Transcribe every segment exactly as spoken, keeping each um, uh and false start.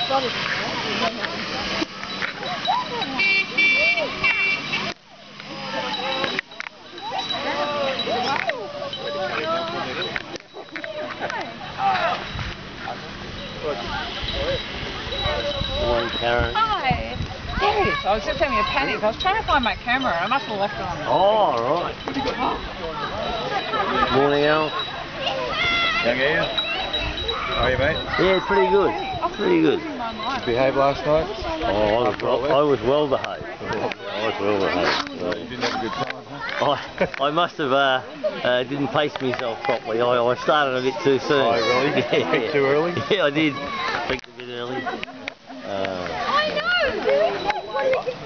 Morning, Karen. Hi. There he is. I was just having a panic. I was trying to find my camera. I must have left it on. Oh, right. Morning, Al. Young Ian. How are you, mate? Yeah, pretty good. Pretty good. Did you behave last night? Oh, I was well, I was well behaved. I was well behaved. You didn't have a good time, huh? I, I must have uh, uh, didn't pace myself properly. I, I started a bit too soon. Oh, really? Yeah. Peaked too early? Yeah, I did. Peaked a bit early. Uh, I know! What did you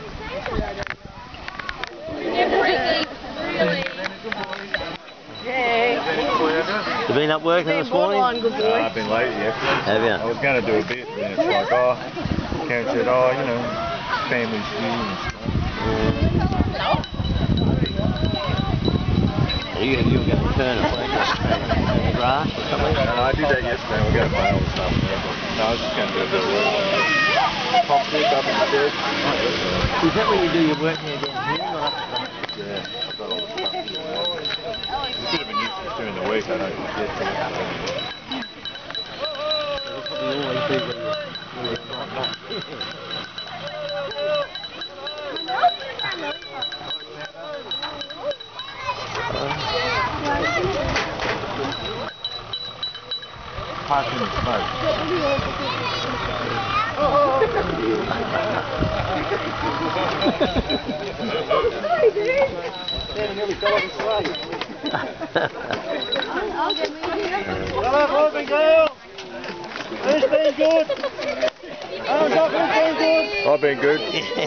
you been up working this morning? good No, I've been lazy yesterday. Have you? I was going to do a bit, and it's like, oh, Karen said, oh, you know, family's due and stuff. Are you, you were going to turn it, weren't you? Turn the grass or something? No, no, I did that yesterday. We're going to bail and stuff. Yeah, but no, I was just going to do a bit of work. Pop this up in the shed. Is that where you do your work here down here? Not up the front? Yeah, I've got all the stuff. It's a bit of a nuisance during the week. I don't get to it. It'll probably always be when you're, when you're not, not. Parking the smoke. Hello, Robin Girl. Who's been good? Hands up, who's been good? I've been good.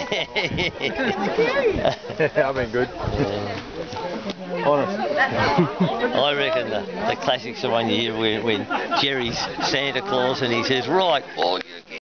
I've been good. Honest. I reckon the, the classic's the one you hear when, when Jerry's Santa Claus and he says, right, all you